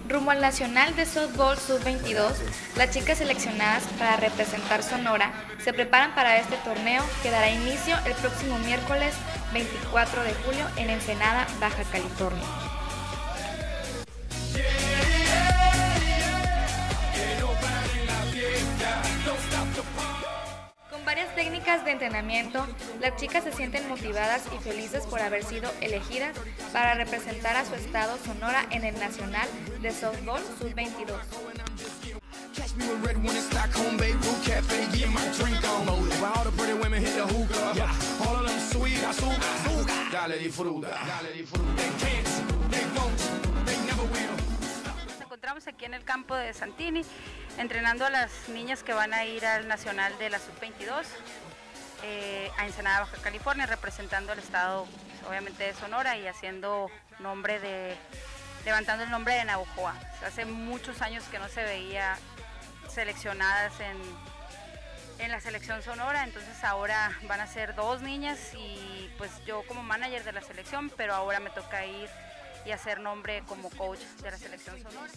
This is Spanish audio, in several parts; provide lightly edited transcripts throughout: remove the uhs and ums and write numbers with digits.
Rumbo al Nacional de Softball Sub-22, las chicas seleccionadas para representar Sonora se preparan para este torneo que dará inicio el próximo miércoles 24 de julio en Ensenada, Baja California. Con varias técnicas de entrenamiento, las chicas se sienten motivadas y felices por haber sido elegidas para representar a su estado Sonora en el Nacional de Softball Sub-22. Nos encontramos aquí en el campo de Santini, entrenando a las niñas que van a ir al Nacional de la Sub-22 a Ensenada, Baja California, representando al estado, pues, obviamente de Sonora, y haciendo levantando el nombre de Navojoa. Hace muchos años que no se veía seleccionadas en la selección Sonora, entonces ahora van a ser 2 niñas y pues yo como manager de la selección, pero ahora me toca ir y hacer nombre como coach de la selección Sonora.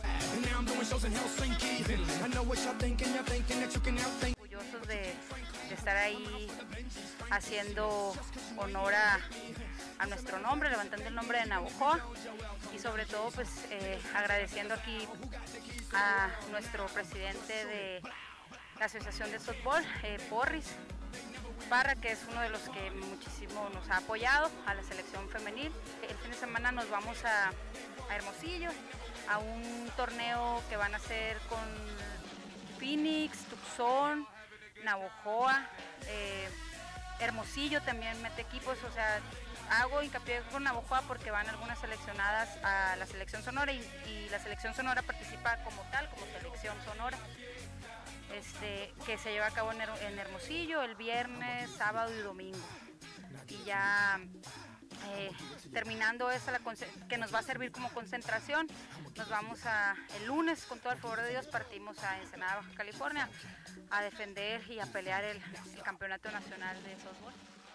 Orgullosos de estar ahí haciendo honor a nuestro nombre, levantando el nombre de Navojoa, y sobre todo pues agradeciendo aquí a nuestro presidente de la Asociación de Softball, Porris Parra, que es uno de los que muchísimo nos ha apoyado a la selección femenil. El fin de semana nos vamos a Hermosillo, a un torneo que van a hacer con Phoenix, Tucson, Navojoa, Hermosillo también mete equipos, o sea, hago hincapié con Navojoa porque van algunas seleccionadas a la selección Sonora y la selección Sonora participa como tal, como selección Sonora, que se lleva a cabo en Hermosillo el viernes, sábado y domingo. Y ya terminando esa, que nos va a servir como concentración, nos vamos el lunes, con todo el favor de Dios, partimos a Ensenada, Baja California, a defender y a pelear el campeonato nacional de softball.